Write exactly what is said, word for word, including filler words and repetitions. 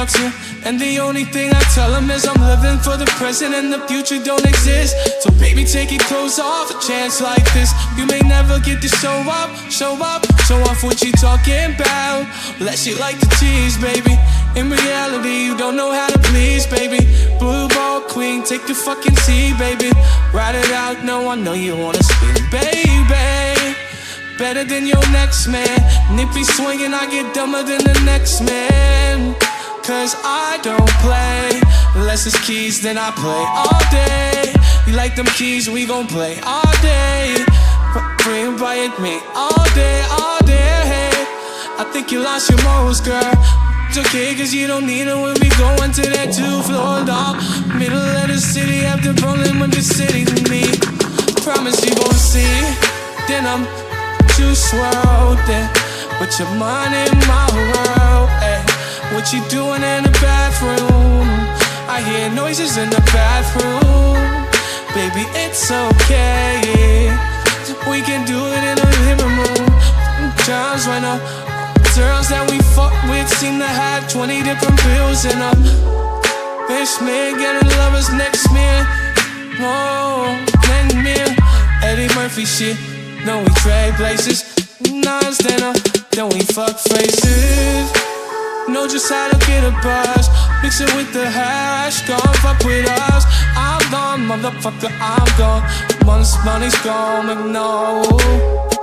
about you, and the only thing I tell them is I'm living for the present and the future don't exist. So baby, take your clothes off, a chance like this. You may never get to show up, show up, show off what you talking about. Unless you like to tease, baby. In reality, you don't know how to please, baby. Blue ball queen, take your fucking seat, baby. Ride it out, no, I know you wanna speak, baby. Better than your next man. And if he's swinging, I get dumber than the next man. Cause I don't play unless it's keys, then I play all day. You like them keys, we gon' play all day. Bring by it me all day, all day. I think you lost your morals, girl. It's okay, cause you don't need it when we going to that two-floor dog. Middle of the city after rolling with the city to me. Promise you gon' see. Then I'm Juice Wrld, then put your mind in my world, ay. What you doing in the bathroom? I hear noises in the bathroom. Baby, it's okay. We can do it in the living room. Times right now, girls that we fuck with seem to have twenty different pills in them. This man getting lovers next man. Oh, next man. Eddie Murphy shit. No, we trade places. Nines then up, then we fuck faces. Know just how to get a buzz. Mix it with the hash. Gon' fuck with us. I'm gone, motherfucker, I'm gone. Once money's gone, make no.